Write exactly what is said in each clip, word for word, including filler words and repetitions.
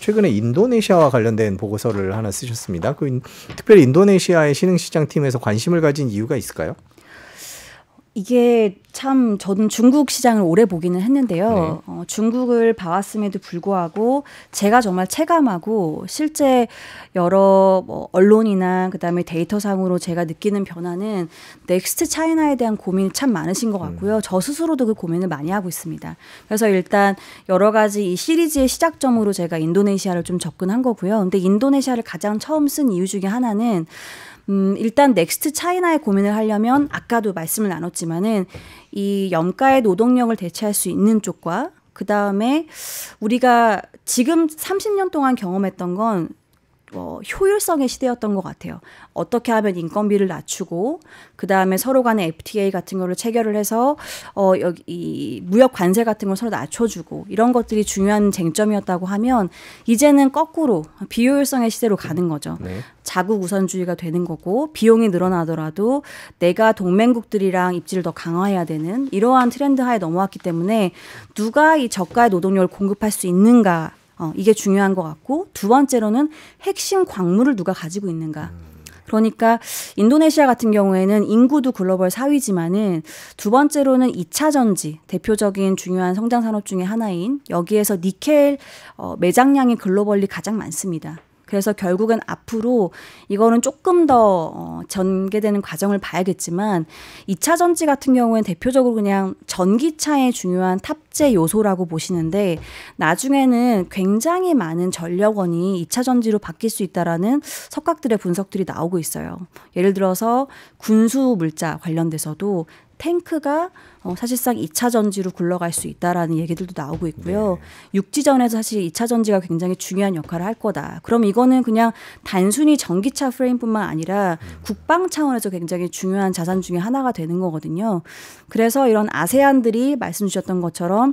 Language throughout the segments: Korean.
최근에 인도네시아와 관련된 보고서를 하나 쓰셨습니다. 그 인, 특별히 인도네시아의 신흥시장팀에서 관심을 가진 이유가 있을까요? 이게 참 저는 중국 시장을 오래 보기는 했는데요. 네. 어, 중국을 봐왔음에도 불구하고 제가 정말 체감하고 실제 여러 뭐 언론이나 그다음에 데이터상으로 제가 느끼는 변화는 넥스트 차이나에 대한 고민이 참 많으신 것 같고요. 음. 저 스스로도 그 고민을 많이 하고 있습니다. 그래서 일단 여러 가지 이 시리즈의 시작점으로 제가 인도네시아를 좀 접근한 거고요. 근데 인도네시아를 가장 처음 쓴 이유 중에 하나는 음, 일단 넥스트 차이나의 고민을 하려면 아까도 말씀을 나눴지만은 이 염가의 노동력을 대체할 수 있는 쪽과 그 다음에 우리가 지금 삼십 년 동안 경험했던 건 어, 효율성의 시대였던 것 같아요. 어떻게 하면 인건비를 낮추고 그 다음에 서로 간의 에프티에이 같은 거를 체결을 해서 어, 여기 이 무역 관세 같은 걸 서로 낮춰주고 이런 것들이 중요한 쟁점이었다고 하면 이제는 거꾸로 비효율성의 시대로 가는 거죠. 네. 자국 우선주의가 되는 거고 비용이 늘어나더라도 내가 동맹국들이랑 입지를 더 강화해야 되는 이러한 트렌드 하에 넘어왔기 때문에 누가 이 저가의 노동력을 공급할 수 있는가 어, 이게 중요한 것 같고 두 번째로는 핵심 광물을 누가 가지고 있는가. 그러니까 인도네시아 같은 경우에는 인구도 글로벌 사 위지만은 두 번째로는 이 차 전지 대표적인 중요한 성장 산업 중에 하나인 여기에서 니켈 어, 매장량이 글로벌리 가장 많습니다. 그래서 결국은 앞으로 이거는 조금 더 어, 전개되는 과정을 봐야겠지만 이 차 전지 같은 경우에는 대표적으로 그냥 전기차의 중요한 탑재 요소라고 보시는데 나중에는 굉장히 많은 전력원이 이 차 전지로 바뀔 수 있다라는 석각들의 분석들이 나오고 있어요. 예를 들어서 군수 물자 관련돼서도 탱크가 어, 사실상 이 차 전지로 굴러갈 수 있다라는 얘기들도 나오고 있고요. 네. 육지전에서 사실 이 차 전지가 굉장히 중요한 역할을 할 거다. 그럼 이거는 그냥 단순히 전기차 프레임뿐만 아니라 음. 국방 차원에서 굉장히 중요한 자산 중에 하나가 되는 거거든요. 그래서 이런 아세안들이 말씀 주셨던 것처럼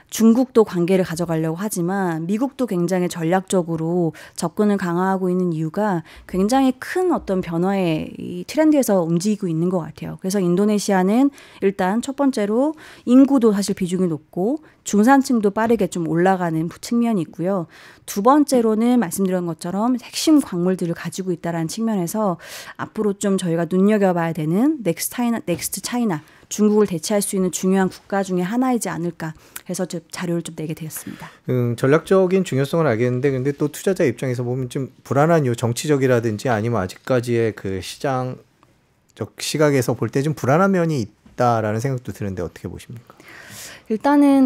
중국도 관계를 가져가려고 하지만 미국도 굉장히 전략적으로 접근을 강화하고 있는 이유가 굉장히 큰 어떤 변화의 이 트렌드에서 움직이고 있는 것 같아요. 그래서 인도네시아는 일단 첫 번째로 인구도 사실 비중이 높고 중산층도 빠르게 좀 올라가는 측면이 있고요. 두 번째로는 말씀드린 것처럼 핵심 광물들을 가지고 있다는 측면에서 앞으로 좀 저희가 눈여겨봐야 되는 넥스트 차이나, 넥스트 차이나 중국을 대체할 수 있는 중요한 국가 중에 하나이지 않을까 해서 좀 자료를 좀 내게 되었습니다. 음, 전략적인 중요성을 알겠는데 근데 또 투자자 입장에서 보면 좀 불안한 요 정치적이라든지 아니면 아직까지의 그 시장적 시각에서 볼 때 좀 불안한 면이 있다라는 생각도 드는데 어떻게 보십니까? 일단은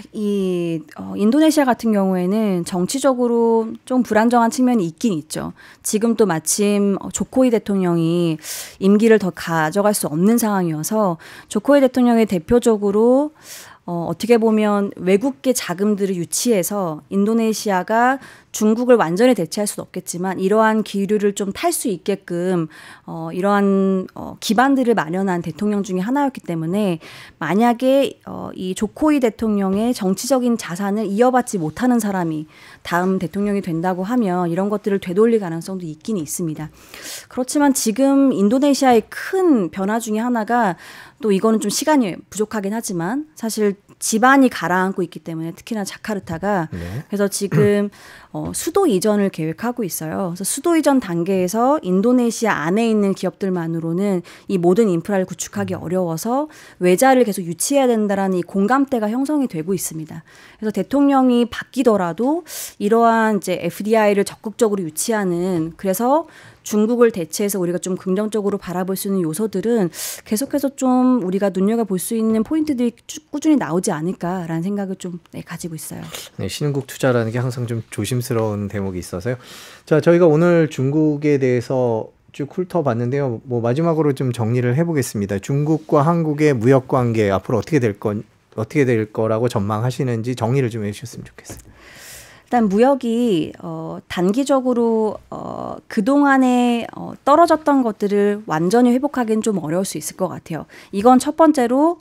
이 어, 인도네시아 같은 경우에는 정치적으로 좀 불안정한 측면이 있긴 있죠. 지금 또 마침 조코이 대통령이 임기를 더 가져갈 수 없는 상황이어서 조코이 대통령이 대표적으로 어, 어떻게 보면 외국계 자금들을 유치해서 인도네시아가 중국을 완전히 대체할 수는 없겠지만 이러한 기류를 좀 탈 수 있게끔 어, 이러한 어, 기반들을 마련한 대통령 중에 하나였기 때문에 만약에 어, 이 조코이 대통령의 정치적인 자산을 이어받지 못하는 사람이 다음 대통령이 된다고 하면 이런 것들을 되돌릴 가능성도 있긴 있습니다. 그렇지만 지금 인도네시아의 큰 변화 중에 하나가 또 이거는 좀 시간이 부족하긴 하지만 사실 지반이 가라앉고 있기 때문에 특히나 자카르타가 네. 그래서 지금 어, 수도 이전을 계획하고 있어요. 그래서 수도 이전 단계에서 인도네시아 안에 있는 기업들만으로는 이 모든 인프라를 구축하기 어려워서 외자를 계속 유치해야 된다라는 이 공감대가 형성이 되고 있습니다. 그래서 대통령이 바뀌더라도 이러한 이제 에프디아이를 적극적으로 유치하는 그래서 중국을 대체해서 우리가 좀 긍정적으로 바라볼 수 있는 요소들은 계속해서 좀 우리가 눈여겨볼 수 있는 포인트들이 꾸준히 나오지 않을까라는 생각을 좀 네, 가지고 있어요. 네, 신흥국 투자라는 게 항상 좀 조심스러운 대목이 있어서요. 자, 저희가 오늘 중국에 대해서 쭉 훑어봤는데요. 뭐 마지막으로 좀 정리를 해보겠습니다. 중국과 한국의 무역 관계 앞으로 어떻게 될 건 어떻게 될 거라고 전망하시는지 정리를 좀 해주셨으면 좋겠어요. 일단 무역이 어, 단기적으로 어, 그동안에 어, 떨어졌던 것들을 완전히 회복하기는 좀 어려울 수 있을 것 같아요. 이건 첫 번째로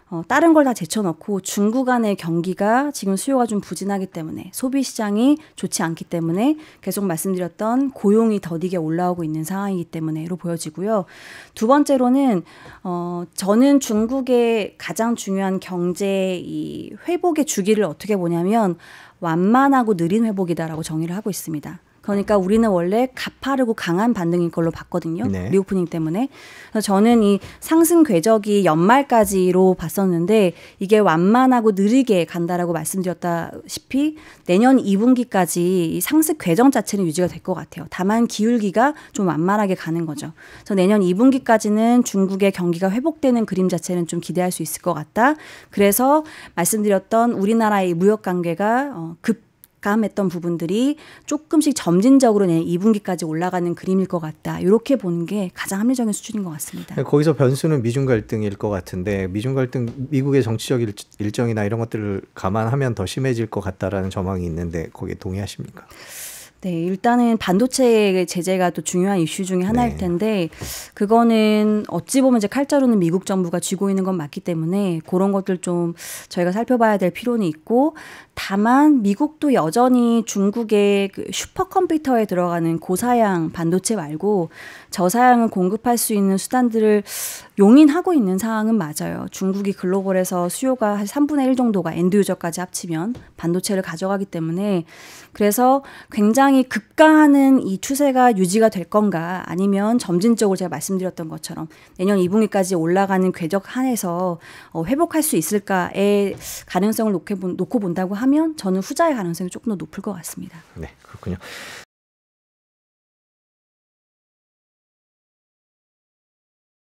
어, 다른 걸 다 제쳐놓고 중국 안의 경기가 지금 수요가 좀 부진하기 때문에 소비 시장이 좋지 않기 때문에 계속 말씀드렸던 고용이 더디게 올라오고 있는 상황이기 때문에로 보여지고요. 두 번째로는 어, 저는 중국의 가장 중요한 경제 이 회복의 주기를 어떻게 보냐면 완만하고 느린 회복이다라고 정의를 하고 있습니다. 그러니까 우리는 원래 가파르고 강한 반등인 걸로 봤거든요. 네. 리오프닝 때문에. 그래서 저는 이 상승 궤적이 연말까지로 봤었는데 이게 완만하고 느리게 간다라고 말씀드렸다시피 내년 이 분기까지 이 상승 궤적 자체는 유지가 될 것 같아요. 다만 기울기가 좀 완만하게 가는 거죠. 그래서 내년 이 분기까지는 중국의 경기가 회복되는 그림 자체는 좀 기대할 수 있을 것 같다. 그래서 말씀드렸던 우리나라의 무역 관계가 어, 급 감했던 부분들이 조금씩 점진적으로 내년 이 분기까지 올라가는 그림일 것 같다. 이렇게 보는 게 가장 합리적인 수준인 것 같습니다. 거기서 변수는 미중 갈등일 것 같은데 미중 갈등, 미국의 정치적 일, 일정이나 이런 것들을 감안하면 더 심해질 것 같다라는 전망이 있는데 거기에 동의하십니까? 네, 일단은 반도체 제재가 또 중요한 이슈 중에 하나일 네. 텐데 그거는 어찌 보면 이제 칼자루는 미국 정부가 쥐고 있는 건 맞기 때문에 그런 것들 좀 저희가 살펴봐야 될 필요는 있고 다만 미국도 여전히 중국의 그 슈퍼컴퓨터에 들어가는 고사양 반도체 말고 저사양을 공급할 수 있는 수단들을 용인하고 있는 상황은 맞아요. 중국이 글로벌에서 수요가 한 삼분의 일 정도가 엔드유저까지 합치면 반도체를 가져가기 때문에 그래서 굉장히 급가하는 이 추세가 유지가 될 건가 아니면 점진적으로 제가 말씀드렸던 것처럼 내년 이 분기까지 올라가는 궤적 한에서 어, 회복할 수 있을까의 가능성을 놓고, 놓고 본다고 하면 저는 후자의 가능성이 조금 더 높을 것 같습니다. 네, 그렇군요.